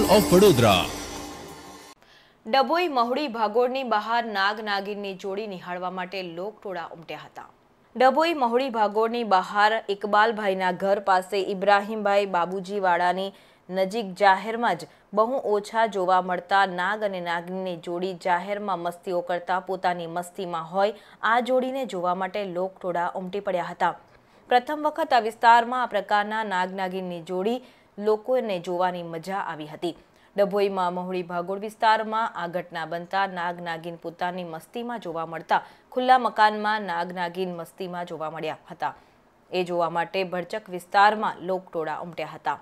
Of Vadodara. Dabhoi Mahudi ભાગોળની બહાર નાગ નાગીનની જોડી નિહાળવા માટે લોકટોળા ઉમટ્યા હતા। ડભોઈ મહુડી ભાગોળની બહાર ઇકબાલભાઈના ઘર પાસે ઇબ્રાહીમભાઈ બાબુજીવાડાની નજીક જાહેરમાં જ બહુ ઓછા જોવા મળતા નાગ અને નાગીનની જોડી જાહેરમાં મસ્તીઓ કરતા પોતાની મસ્તીમાં હોય આ જોડીને જોવા માટે લોકટોળા ઉમટી પડ્યા હતા। પ્રથમ વખત આ વિસ્તારમાં આ પ્રકારના નાગ નાગીનની જોડી લોકોને જોવાની મજા આવી હતી। ડભોઈમાં મહુડી ભાગોળ વિસ્તારમાં આ ઘટના બનતા નાગ નાગીન પોતાની મસ્તીમાં જોવા મળતા ખુલ્લા મકાનમાં નાગ નાગીન મસ્તીમાં જોવા મળ્યા હતા। એ જોવા માટે ભરચક વિસ્તારમાં લોકટોળા ઉમટ્યા હતા।